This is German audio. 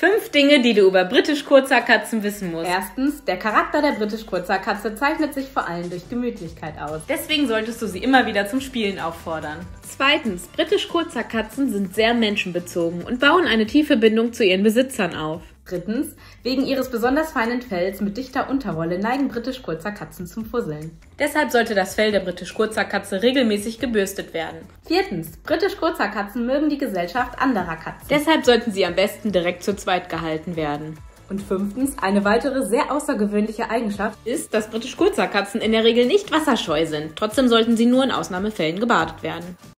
5 Dinge, die du über Britisch-Kurzhaarkatzen wissen musst. Erstens, der Charakter der Britisch-Kurzhaarkatze zeichnet sich vor allem durch Gemütlichkeit aus. Deswegen solltest du sie immer wieder zum Spielen auffordern. Zweitens, Britisch-Kurzhaarkatzen sind sehr menschenbezogen und bauen eine tiefe Bindung zu ihren Besitzern auf. Drittens, wegen ihres besonders feinen Fells mit dichter Unterwolle neigen Britisch-Kurzhaarkatzen zum Fusseln. Deshalb sollte das Fell der Britisch-Kurzhaarkatze regelmäßig gebürstet werden. Viertens, Britisch-Kurzhaarkatzen mögen die Gesellschaft anderer Katzen. Deshalb sollten sie am besten direkt zu zweit gehalten werden. Und fünftens, eine weitere sehr außergewöhnliche Eigenschaft ist, dass Britisch-Kurzhaarkatzen in der Regel nicht wasserscheu sind. Trotzdem sollten sie nur in Ausnahmefällen gebadet werden.